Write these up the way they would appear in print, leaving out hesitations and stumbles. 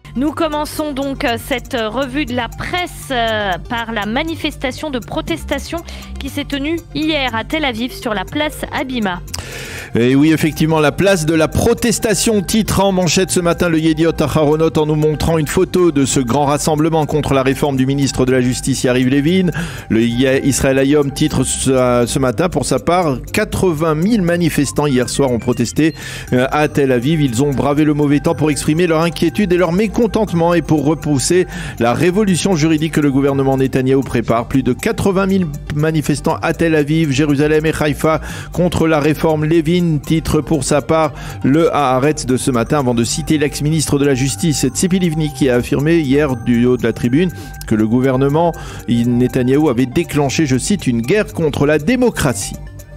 Nous commençons donc cette revue de la presse par la manifestation de protestation qui s'est tenue hier à Tel Aviv sur la place Habima. Et oui, effectivement, la place de la protestation titre en manchette ce matin le Yediot Aharonot en nous montrant une photo de ce grand rassemblement contre la réforme du ministre de la Justice Yariv Levin. Le Israël Hayom titre ce matin pour sa part 80 000 manifestants hier soir ont protesté à Tel Aviv. Ils ont bravé le mauvais temps pour exprimer leur inquiétude et leur mécontentement et pour repousser la révolution juridique que le gouvernement Netanyahou prépare. Plus de 80 000 manifestants à Tel Aviv, Jérusalem et Haïfa contre la réforme Levin. Titre pour sa part le Haaretz de ce matin avant de citer l'ex-ministre de la Justice Tzipi Livni qui a affirmé hier du haut de la tribune que le gouvernement Netanyahou avait déclenché, je cite, une guerre contre la démocratie.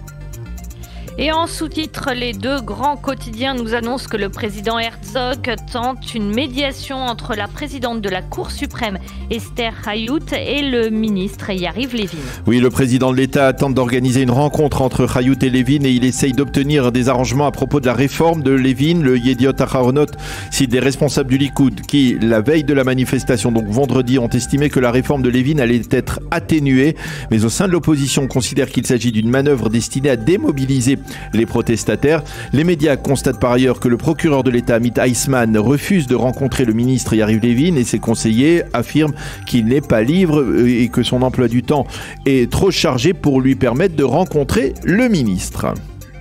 Et en sous-titre, les deux grands quotidiens nous annoncent que le président Herzog tente une médiation entre la présidente de la Cour suprême, Esther Hayut, et le ministre Yariv Levin. Oui, le président de l'État tente d'organiser une rencontre entre Hayut et Levin et il essaye d'obtenir des arrangements à propos de la réforme de Levin. Le Yediot Aharonot cite des responsables du Likoud qui, la veille de la manifestation, donc vendredi, ont estimé que la réforme de Levin allait être atténuée. Mais au sein de l'opposition, on considère qu'il s'agit d'une manœuvre destinée à démobiliser les protestataires. Les médias constatent par ailleurs que le procureur de l'État, Amit Eisman, refuse de rencontrer le ministre Yariv Levin et ses conseillers affirment qu'il n'est pas libre et que son emploi du temps est trop chargé pour lui permettre de rencontrer le ministre.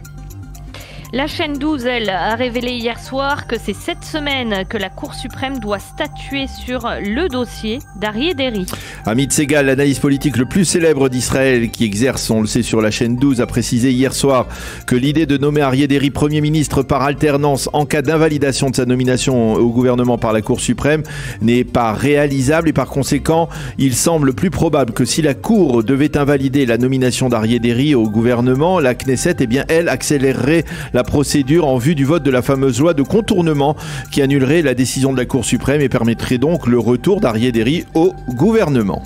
La chaîne 12, elle, a révélé hier soir que c'est cette semaine que la Cour suprême doit statuer sur le dossier d'Aryeh Deri. Amit Segal, l'analyste politique le plus célèbre d'Israël, qui exerce, on le sait, sur la chaîne 12, a précisé hier soir que l'idée de nommer Aryeh Deri Premier ministre par alternance en cas d'invalidation de sa nomination au gouvernement par la Cour suprême n'est pas réalisable et par conséquent, il semble plus probable que si la Cour devait invalider la nomination d'Aryeh Deri au gouvernement, la Knesset, eh bien, elle accélérerait la procédure en vue du vote de la fameuse loi de contournement qui annulerait la décision de la Cour suprême et permettrait donc le retour d'Aryeh Deri au gouvernement.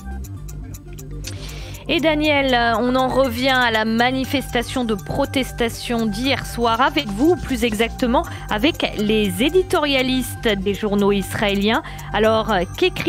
Et Daniel, on en revient à la manifestation de protestation d'hier soir avec vous, plus exactement avec les éditorialistes des journaux israéliens. Alors, qu'écrivent-ils ?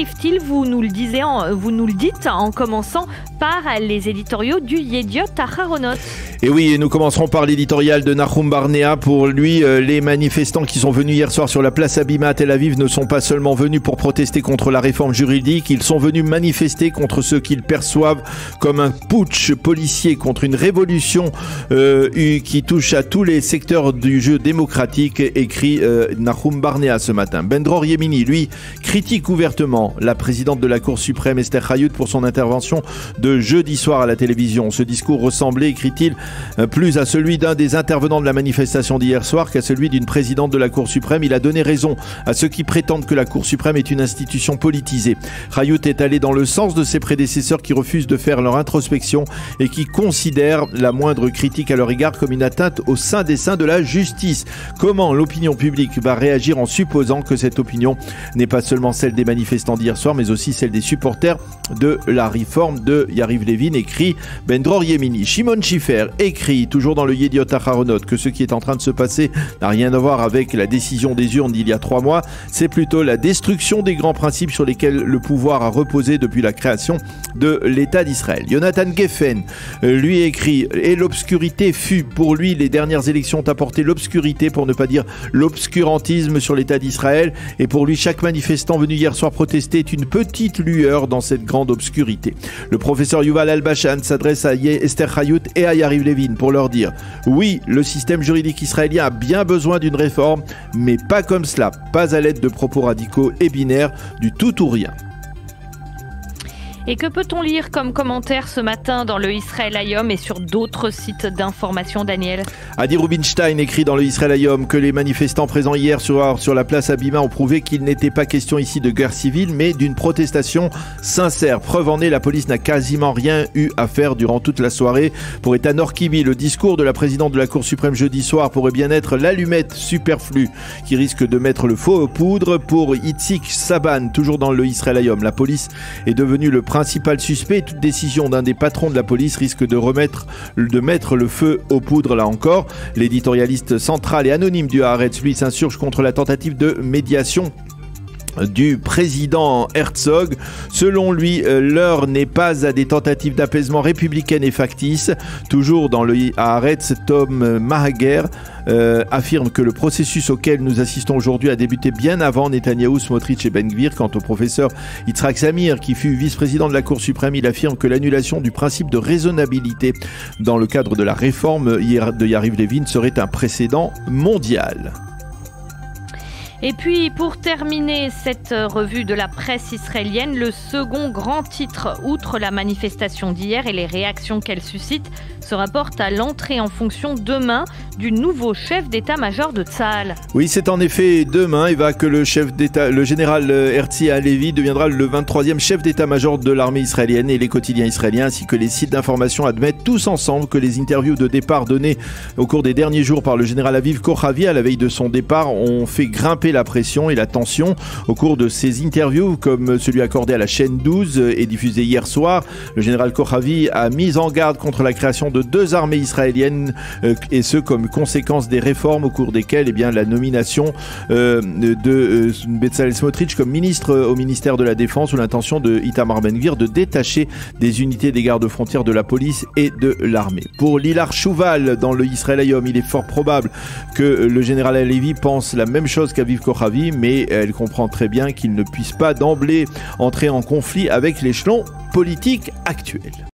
Vous nous le dites en commençant par les éditoriaux du Yediot Aharonot. Et oui, nous commencerons par l'éditorial de Nahum Barnea. Pour lui, les manifestants qui sont venus hier soir sur la place Habima à Tel Aviv ne sont pas seulement venus pour protester contre la réforme juridique, ils sont venus manifester contre ce qu'ils perçoivent comme un putsch policier, contre une révolution qui touche à tous les secteurs du jeu démocratique, écrit Nahum Barnea ce matin. Ben Dror Yemini, lui, critique ouvertement la présidente de la Cour suprême, Esther Hayut, pour son intervention de jeudi soir à la télévision. Ce discours ressemblait, écrit-il, plus à celui d'un des intervenants de la manifestation d'hier soir qu'à celui d'une présidente de la Cour suprême. Il a donné raison à ceux qui prétendent que la Cour suprême est une institution politisée. Hayut est allé dans le sens de ses prédécesseurs qui refusent de faire leur introspection et qui considèrent la moindre critique à leur égard comme une atteinte au sein des seins de la justice. Comment l'opinion publique va réagir en supposant que cette opinion n'est pas seulement celle des manifestants d'hier soir mais aussi celle des supporters de la réforme de Yariv Levin, écrit Ben Dror Yemini. Shimon Schiffer écrit, toujours dans le Yediot Aharonot, que ce qui est en train de se passer n'a rien à voir avec la décision des urnes d'il y a 3 mois, c'est plutôt la destruction des grands principes sur lesquels le pouvoir a reposé depuis la création de l'État d'Israël. Jonathan Geffen, lui écrit, et l'obscurité fut, pour lui, les dernières élections ont apporté l'obscurité, pour ne pas dire l'obscurantisme sur l'État d'Israël, et pour lui, chaque manifestant venu hier soir protester est une petite lueur dans cette grande obscurité. Le professeur Yuval Albashan s'adresse à Esther Hayut et à Yariv Levin pour leur dire « Oui, le système juridique israélien a bien besoin d'une réforme, mais pas comme cela, pas à l'aide de propos radicaux et binaires, du tout ou rien. » Et que peut-on lire comme commentaire ce matin dans le Israël Hayom et sur d'autres sites d'information, Daniel ? Adi Rubinstein écrit dans le Israël Hayom que les manifestants présents hier sur la place Habima ont prouvé qu'il n'était pas question ici de guerre civile, mais d'une protestation sincère. Preuve en est, la police n'a quasiment rien eu à faire durant toute la soirée. Pour Etan Orkibi, le discours de la présidente de la Cour suprême jeudi soir pourrait bien être l'allumette superflue qui risque de mettre le feu aux poudres. Pour Itzik Saban, toujours dans le Israël Hayom, la police est devenue le principal suspect. Toute décision d'un des patrons de la police risque de mettre le feu aux poudres là encore. L'éditorialiste central et anonyme du Haaretz, lui, s'insurge contre la tentative de médiation du président Herzog. Selon lui, l'heure n'est pas à des tentatives d'apaisement républicaines et factices. Toujours dans le Haaretz, Tom Mahager affirme que le processus auquel nous assistons aujourd'hui a débuté bien avant Netanyahou, Smotrich et Ben Gvir. Quant au professeur Yitzhak Samir, qui fut vice-président de la Cour suprême, il affirme que l'annulation du principe de raisonnabilité dans le cadre de la réforme de Yariv Levin serait un précédent mondial. Et puis, pour terminer cette revue de la presse israélienne, le second grand titre, outre la manifestation d'hier et les réactions qu'elle suscite, se rapporte à l'entrée en fonction demain du nouveau chef d'état-major de Tsahal. Oui, c'est en effet demain, Eva, que le général Herzi Halevi deviendra le 23e chef d'état-major de l'armée israélienne, et les quotidiens israéliens ainsi que les sites d'information admettent tous ensemble que les interviews de départ données au cours des derniers jours par le général Aviv Kochavi à la veille de son départ ont fait grimper la pression et la tension. Au cours de ces interviews, comme celui accordé à la chaîne 12 et diffusé hier soir, le général Kochavi a mis en garde contre la création de 2 armées israéliennes, et ce comme conséquence des réformes au cours desquelles la nomination de Bezalel Smotrich comme ministre au ministère de la Défense, ou l'intention de Itamar Ben Gvir de détacher des unités des gardes-frontières de la police et de l'armée. Pour Lilar Chouval, dans le Israël Hayom, il est fort probable que le général Halevi pense la même chose qu'Aviv Kochavi, mais elle comprend très bien qu'il ne puisse pas d'emblée entrer en conflit avec l'échelon politique actuel.